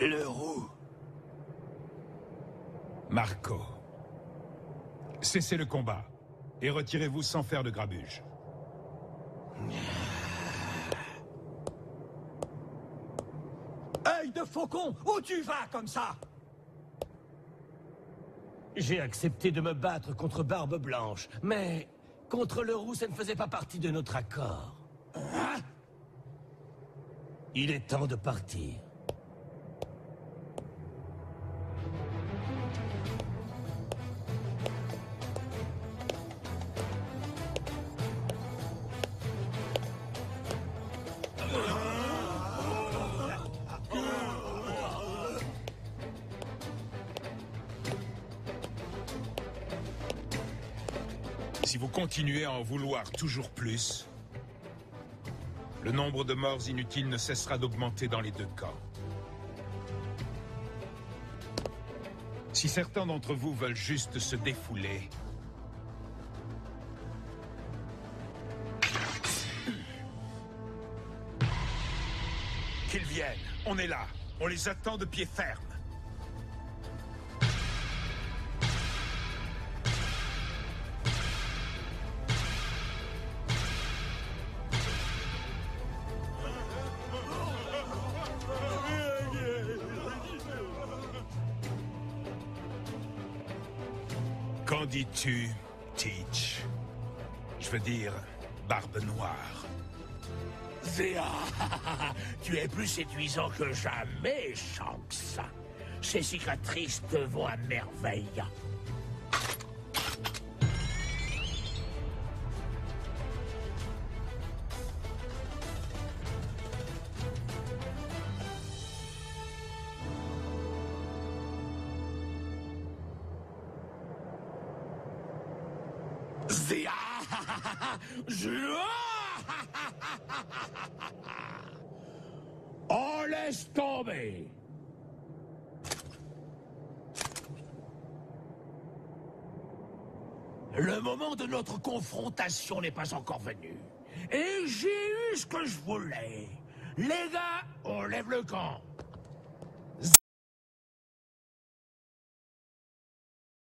Le roux. Marco. Cessez le combat. Et retirez-vous sans faire de grabuge. Œil de faucon, où tu vas comme ça? J'ai accepté de me battre contre Barbe Blanche, mais contre le roux, ça ne faisait pas partie de notre accord. Hein? Il est temps de partir. Si vous continuez à en vouloir toujours plus, le nombre de morts inutiles ne cessera d'augmenter dans les deux camps. Si certains d'entre vous veulent juste se défouler, qu'ils viennent. On est là. On les attend de pied ferme. Qu'en dis-tu, Teach? Je veux dire, Barbe Noire. Zéa, tu es plus séduisant que jamais, Shanks. Ces cicatrices te vont à merveille. Zéa, on laisse tomber. Le moment de notre confrontation n'est pas encore venu. Et j'ai eu ce que je voulais. Les gars, on lève le camp.